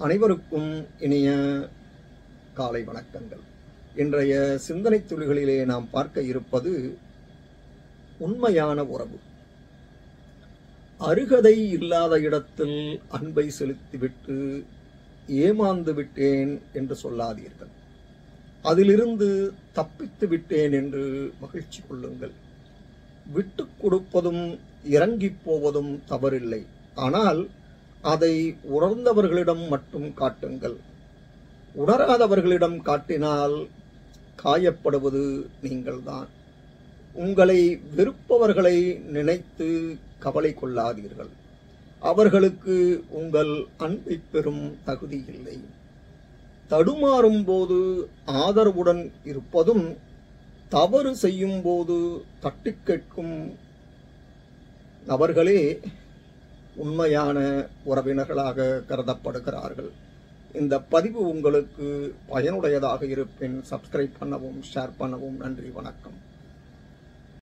அனைவருக்கும் இனிய காலை வணக்கங்கள். இன்றைய சிந்தனை துளிகளிலே நாம் பார்க்க இருப்பது உண்மையான உறவு. அருகதை இல்லாத இடத்தில் அன்பை செலுத்திவிட்டு ஏமாந்து விட்டேன் என்று சொல்லாதீர்கள். அதிலிருந்து தப்பித்து விட்டேன் என்று மகிழ்ச்சி கொள்ளுங்கள். விட்டுக் கொடுப்பதும் இறங்கிப் போவதும் தவறில்லை. ஆனால் அதை உணர்ந்தவர்களிடம் மட்டும் காட்டுங்கள். உணராதவர்களிடம் காட்டினால் காயப்படுவது நீங்கள்தான். உங்களை வெறுப்பவர்களை நினைத்து கவலை கொள்ளாதீர்கள். அவர்களுக்கு உங்கள் அன்பை பெறும் தகுதி இல்லை. தடுமாறும் போது ஆதரவுடன் இருப்பதும், தவறு செய்யும் போது தட்டி கேட்கும் நபர்களே உண்மையான உறவினர்களாக கருதப்படுகிறார்கள். இந்த பதிவு உங்களுக்கு பயனுடையதாக இருப்பின் சப்ஸ்கிரைப் பண்ணவும், ஷேர் பண்ணவும். நன்றி, வணக்கம்.